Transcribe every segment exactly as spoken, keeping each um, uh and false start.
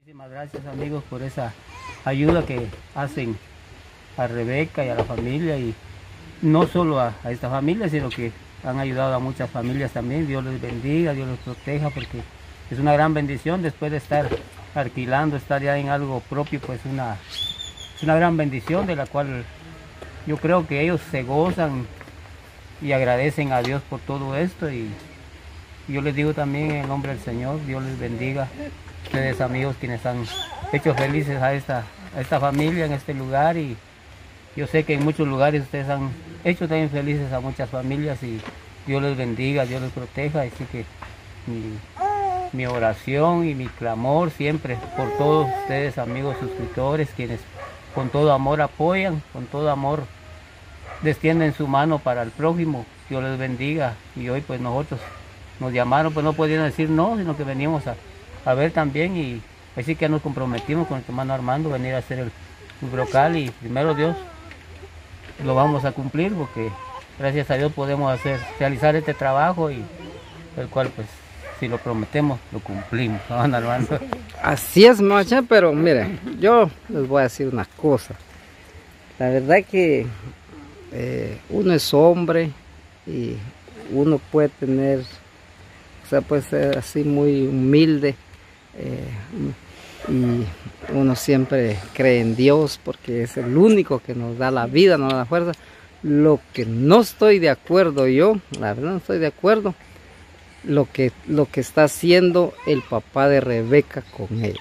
Muchísimas gracias, amigos, por esa ayuda que hacen a Rebeca y a la familia, y no solo a, a esta familia, sino que han ayudado a muchas familias también. Dios les bendiga, Dios les proteja, porque es una gran bendición después de estar alquilando, estar ya en algo propio, pues una, es una gran bendición de la cual yo creo que ellos se gozan y agradecen a Dios por todo esto. Y yo les digo también en el nombre del Señor, Dios les bendiga. Ustedes, amigos, quienes han hecho felices a esta, a esta familia en este lugar, y yo sé que en muchos lugares ustedes han hecho también felices a muchas familias, y Dios les bendiga, Dios les proteja. Así que mi, mi oración y mi clamor siempre por todos ustedes, amigos suscriptores, quienes con todo amor apoyan, con todo amor extienden su mano para el prójimo. Dios les bendiga. Y hoy pues nosotros nos llamaron, pues no podían decir no, sino que veníamos a a ver también, y así que nos comprometimos con el hermano Armando venir a hacer el, el brocal, y primero Dios lo vamos a cumplir, porque gracias a Dios podemos hacer realizar este trabajo, y el cual pues si lo prometemos lo cumplimos, ¿no, Armando? Así es, macha, pero mire, yo les voy a decir una cosa. La verdad que eh, uno es hombre y uno puede tener, o sea, puede ser así muy humilde. Eh, y uno siempre cree en Dios porque es el único que nos da la vida, nos da la fuerza. Lo que no estoy de acuerdo yo, la verdad no estoy de acuerdo, lo que, lo que está haciendo el papá de Rebeca con ella.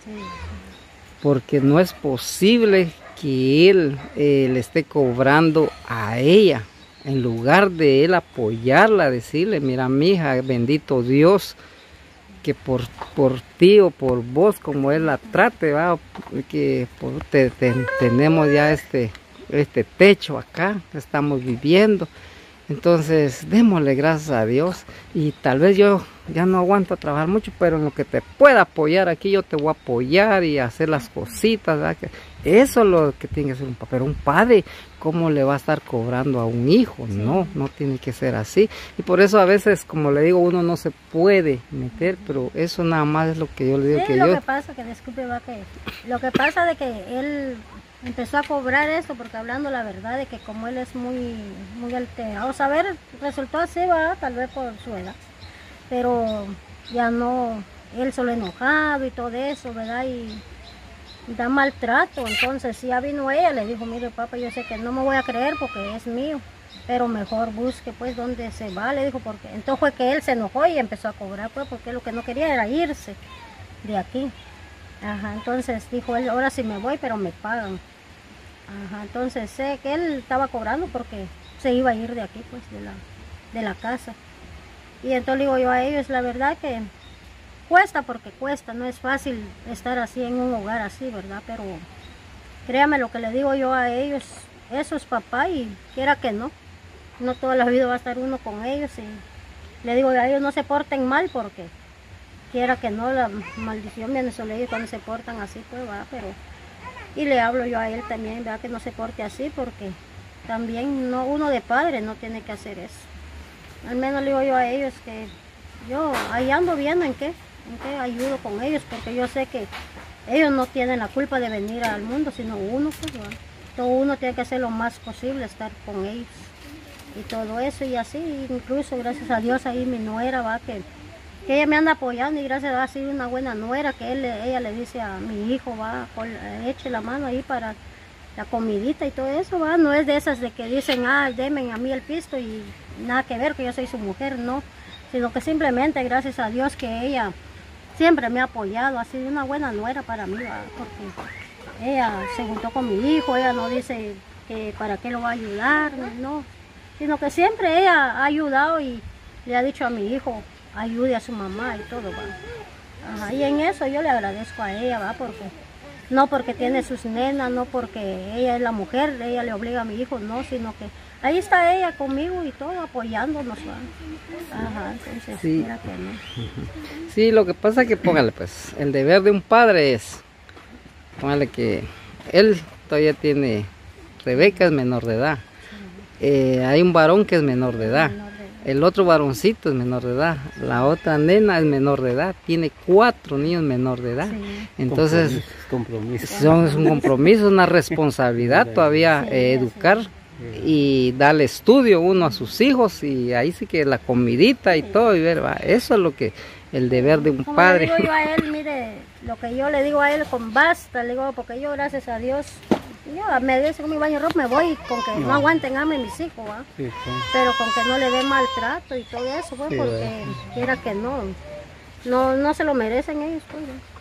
Porque no es posible que él eh, le esté cobrando a ella, en lugar de él apoyarla, decirle, mira mija, bendito Dios, que por, por ti o por vos, como él la trate, ¿va? Que por, te, te, tenemos ya este, este techo acá, estamos viviendo. Entonces, démosle gracias a Dios. Y tal vez yo ya no aguanto a trabajar mucho, pero en lo que te pueda apoyar aquí, yo te voy a apoyar y hacer las cositas, ¿verdad? Que eso es lo que tiene que ser un padre. Pero un padre, ¿cómo le va a estar cobrando a un hijo? No, no tiene que ser así. Y por eso a veces, como le digo, uno no se puede meter, pero eso nada más es lo que yo le digo. Sí, que lo yo... que pasa, que disculpe, va, que lo que pasa de que él empezó a cobrar eso, porque hablando la verdad de que como él es muy, muy alterado, saber, resultó así, va, tal vez por su edad, pero ya no, él solo enojado y todo eso, ¿verdad? Y da maltrato. Entonces ya vino ella, le dijo, mire papá, yo sé que no me voy a creer porque es mío, pero mejor busque pues dónde se va, le dijo, porque entonces fue que él se enojó y empezó a cobrar, pues porque lo que no quería era irse de aquí. Ajá, entonces dijo él, ahora sí me voy, pero me pagan. Ajá, entonces sé que él estaba cobrando porque se iba a ir de aquí, pues de la, de la casa. Y entonces digo yo a ellos, la verdad que cuesta, porque cuesta, no es fácil estar así en un hogar así, ¿verdad? Pero créame lo que le digo yo a ellos, eso es papá, y quiera que no, no toda la vida va a estar uno con ellos. Y le digo a ellos, no se porten mal, porque quiera que no, la maldición viene sobre ellos cuando se portan así, pues va, pero... Y le hablo yo a él también, ¿verdad? Que no se porte así, porque también no, uno de padre no tiene que hacer eso. Al menos le digo yo a ellos que yo ahí ando viendo en qué, en qué ayudo con ellos, porque yo sé que ellos no tienen la culpa de venir al mundo, sino uno, pues, ¿verdad? Todo uno tiene que hacer lo más posible, estar con ellos y todo eso, y así, incluso gracias a Dios ahí mi nuera, va, que... que ella me anda apoyando, y gracias a Dios ha sido una buena nuera, que él, ella le dice a mi hijo, va, eche la mano ahí para la comidita y todo eso, va, no es de esas de que dicen, ah, denme a mí el pisto y nada que ver, que yo soy su mujer, no, sino que simplemente gracias a Dios que ella siempre me ha apoyado, ha sido una buena nuera para mí, va, porque ella se juntó con mi hijo, ella no dice que para qué lo va a ayudar, no, sino que siempre ella ha ayudado y le ha dicho a mi hijo, ayude a su mamá y todo, va. Ajá, y en eso yo le agradezco a ella, va, porque no porque tiene sus nenas, no porque ella es la mujer, ella le obliga a mi hijo, no, sino que ahí está ella conmigo y todo, apoyándonos, va. Ajá, entonces, sí. Mira que no. Sí, lo que pasa es que, póngale pues, el deber de un padre es, póngale que él todavía tiene, Rebeca es menor de edad, eh, hay un varón que es menor de edad. el otro varoncito es menor de edad, la otra nena es menor de edad, tiene cuatro niños menor de edad. Sí. Entonces, compromiso, compromiso. son, es un compromiso, una responsabilidad todavía Sí, eh, educar y darle estudio uno a sus hijos, y ahí sí que la comidita y todo, y ver, va, eso es lo que el deber de un Como padre. le digo yo a él, mire, lo que yo le digo a él con basta, le digo, porque yo gracias a Dios, yo me dice con mi baño ropa me voy con que no, no aguanten hambre mis hijos, ¿va? Sí, sí. Pero con que no le dé maltrato y todo eso, pues, Sí, porque quiera que no, no, no se lo merecen ellos, pues.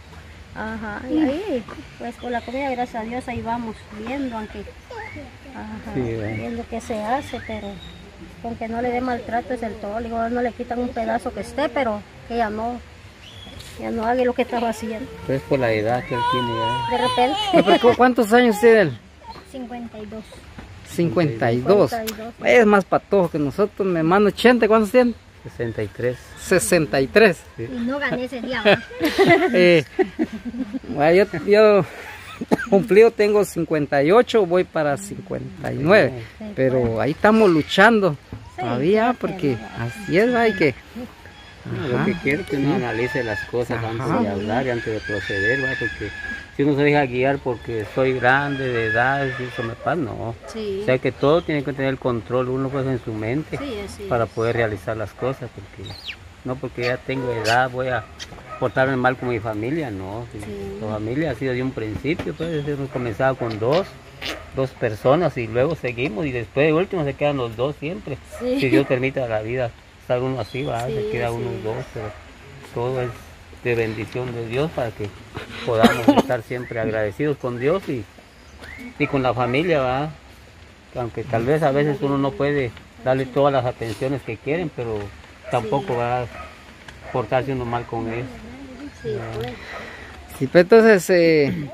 Ajá, y ahí, pues con la comida, gracias a Dios, ahí vamos viendo, aunque, ajá, Sí, bueno. viendo qué se hace, pero con que no le dé maltrato es el todo. Le digo, no le quitan un pedazo que esté, pero que ya no, ya no haga lo que estaba haciendo. Pues por la edad que él tiene ya. De repente, No, pero ¿cu- ¿Cuántos años tiene él? cincuenta y dos. cincuenta y dos. cincuenta y dos. Es más patojo que nosotros, mi hermano ochenta, ¿cuántos tiene? sesenta y tres. sesenta y tres. Y no gané ese día, ¿va? Eh, bueno, yo, yo cumplido tengo cincuenta y ocho, voy para cincuenta y nueve, Sí, pero ahí estamos luchando Sí, todavía, claro que porque no. así es, hay que... No, lo Ajá. que quiero es que uno analice las cosas Ajá. antes de hablar y antes de proceder, ¿va? Porque si uno se deja guiar porque soy grande de edad, y eso me pasa, no. Sí, O sea que todo tiene que tener control uno pues en su mente sí, así para es. poder realizar las cosas, porque no porque ya tengo edad voy a portarme mal con mi familia, no. Si Sí. Tu familia ha sido de un principio, pues hemos comenzado con dos, dos personas y luego seguimos y después de último se quedan los dos siempre. Sí. Si Dios permite la vida, estar uno así, va, Sí, se queda así uno es. dos, pero todo es de bendición de Dios para que podamos estar siempre agradecidos con Dios y, y con la familia, va. Aunque tal vez a veces uno no puede darle todas las atenciones que quieren, pero tampoco va a portarse uno mal con ellos. Sí, pues. Sí, pues entonces, eh,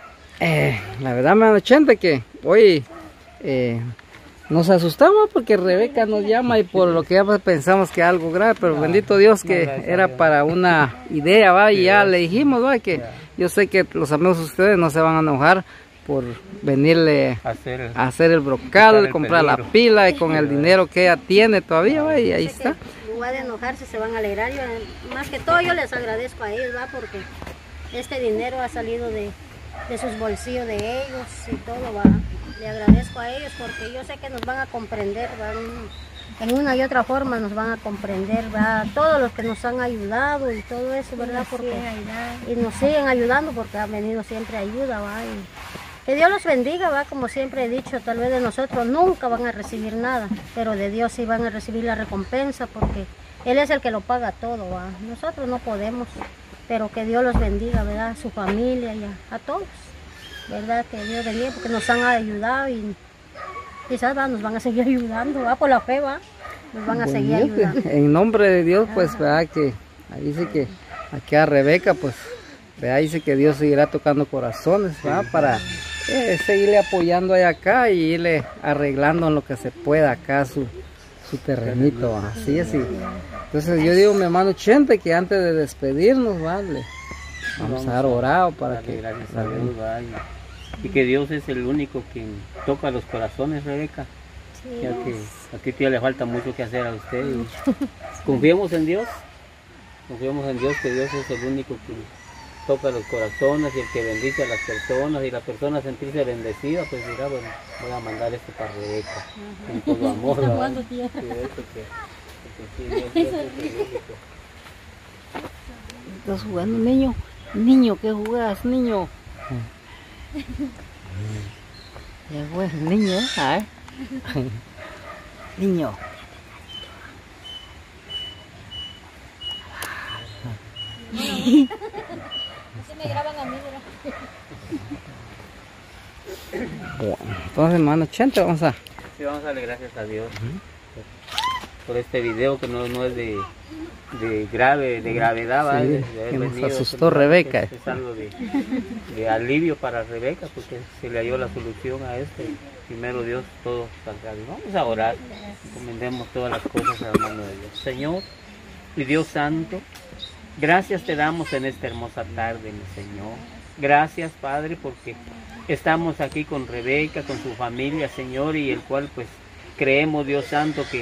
eh, la verdad me dan ochenta que hoy eh, nos asustamos porque Rebeca nos llama y por lo que ya pensamos que algo grave, pero bendito Dios que era para una idea, va, y ya le dijimos, va, que yo sé que los amigos de ustedes no se van a enojar por venirle Hacer, a hacer el Quitar brocal, el comprar la peligro. pila y con el dinero que ella tiene todavía, va, y ahí Sé que está. en lugar de enojarse se van a alegrar. Yo, eh, más que todo yo les agradezco a ellos, ¿va? Porque este dinero ha salido de, de sus bolsillos de ellos y todo, ¿va? Le agradezco a ellos porque yo sé que nos van a comprender, ¿va? En, en una y otra forma nos van a comprender, ¿va? Todos los que nos han ayudado y todo eso, ¿verdad? Porque, y nos siguen ayudando porque han venido siempre ayuda, ¿va? Y que Dios los bendiga, va, como siempre he dicho, tal vez de nosotros nunca van a recibir nada, pero de Dios sí van a recibir la recompensa porque Él es el que lo paga todo, va. Nosotros no podemos, pero que Dios los bendiga, ¿verdad? A su familia y a, a todos, ¿verdad? Que Dios bendiga porque nos han ayudado y quizás va, nos van a seguir ayudando, va, por la fe, va, nos van a seguir Bonito. ayudando. En nombre de Dios, pues, verdad que ahí dice que aquí a Rebeca, pues, verdad, dice que Dios seguirá tocando corazones, ¿verdad? Para eh, seguirle apoyando allá acá y irle arreglando en lo que se pueda acá su, su terrenito, ¿va? Así es. Y entonces yo digo, mi hermano Chente, que antes de despedirnos, vale, vamos a dar orado para darle que gracias a Dios, va, y, y que Dios es el único quien toca los corazones, Rebeca. Ya que aquí todavía le falta mucho que hacer a usted. Y confiemos en Dios, confiemos en Dios, que Dios es el único que toca los corazones y el que bendice a las personas, y la persona sentirse bendecida, pues dirá, bueno, voy a mandar esto para Rebeca, con todo amor. ¿verdad? Sí, eso que- que sí, Dios- Dios es el único. estás jugando, niño. Niño, ¿qué jugás, niño? Ya juegas, niño, ¿ah? Niño. Bueno, entonces, hermano Chente, vamos a... Sí, vamos a darle gracias a Dios por este video que no, no es de, de grave, de gravedad, ¿va? Sí, de, de haber que nos venido, asustó es- Rebeca. Es, es algo de, de alivio para Rebeca porque se le halló la solución a este. Primero Dios, todo saldrá bien. Vamos a orar, encomendemos todas las cosas a la mano de Dios. Señor y Dios Santo, gracias te damos en esta hermosa tarde, mi Señor. Gracias, Padre, porque estamos aquí con Rebeca, con su familia, Señor, y el cual pues creemos, Dios Santo, que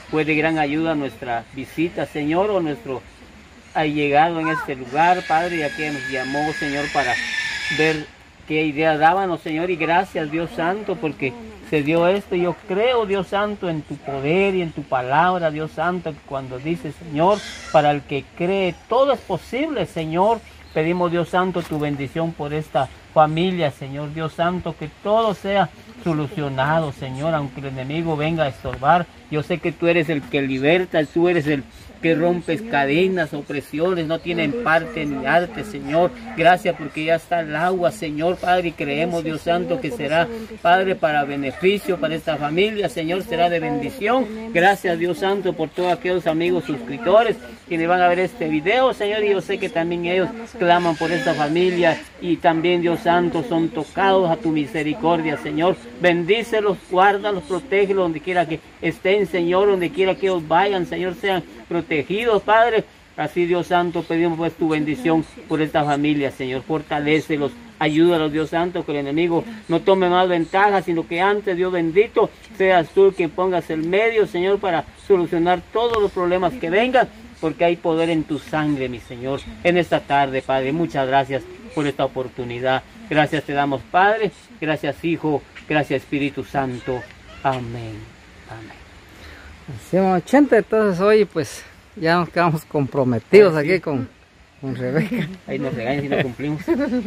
fue de gran ayuda nuestra visita, Señor, o nuestro allegado en este lugar, Padre, ya que nos llamó, Señor, para ver qué idea dábamos, Señor, y gracias, Dios Santo, porque se dio esto. Yo creo, Dios Santo, en tu poder y en tu palabra, Dios Santo, que cuando dice, Señor, para el que cree, todo es posible, Señor. Pedimos, Dios Santo, tu bendición por esta familia, Señor, Dios Santo, que todo sea solucionado, Señor, aunque el enemigo venga a estorbar. Yo sé que tú eres el que liberta, tú eres el que rompes cadenas, opresiones, no tienen parte ni arte, Señor. Gracias porque ya está el agua, Señor, Padre, y creemos, Dios Santo, que será, Padre, para beneficio para esta familia, Señor, será de bendición. Gracias, Dios Santo, por todos aquellos amigos suscriptores quienes van a ver este video, Señor, y yo sé que también ellos claman por esta familia y también, Dios Santo, son tocados a tu misericordia, Señor. Bendícelos, guárdalos, protégelos donde quiera que estén, Señor, donde quiera que ellos vayan, Señor, sean protegidos, Padre. Así, Dios Santo, pedimos pues tu bendición por esta familia, Señor. Fortalécelos, ayúdalos, Dios Santo, que el enemigo no tome más ventaja, sino que antes, Dios bendito, seas tú quien pongas el medio, Señor, para solucionar todos los problemas que vengan, porque hay poder en tu sangre, mi Señor, en esta tarde, Padre. Muchas gracias por esta oportunidad. Gracias te damos, Padre. Gracias, Hijo. Gracias, Espíritu Santo. Amén. Amén. Hacemos ochenta, entonces hoy pues ya nos quedamos comprometidos aquí con, con Rebeca. Ahí nos regañan si no cumplimos.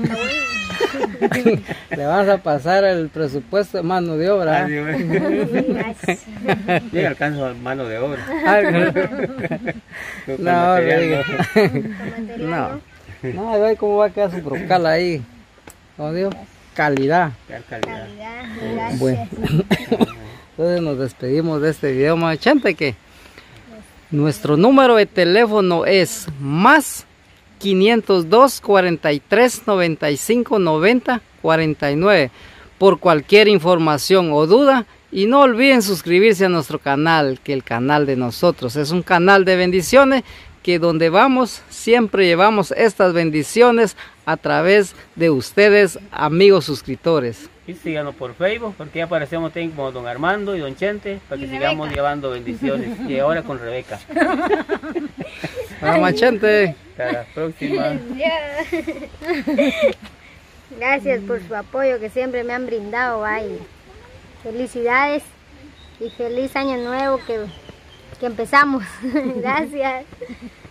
Le vamos a pasar el presupuesto de mano de obra. Yo alcanzo mano de obra. No, no, no, no, cómo va a quedar su brocal ahí. Oh, Dios, calidad. Calidad. Gracias. Bueno. Entonces nos despedimos de este video, más ochenta, que nuestro número de teléfono es más quinientos dos, cuarenta y tres, noventa y cinco, noventa, cuarenta y nueve por cualquier información o duda. Y no olviden suscribirse a nuestro canal, que el canal de nosotros es un canal de bendiciones, que donde vamos siempre llevamos estas bendiciones a través de ustedes, amigos suscriptores. Y síganos por Facebook, porque ya aparecemos como Don Armando y Don Chente, para que sigamos llevando bendiciones. Y ahora con Rebeca. Hola, Chente. Hasta la próxima. Gracias por su apoyo que siempre me han brindado. Ay, felicidades y feliz año nuevo que, que empezamos. Gracias.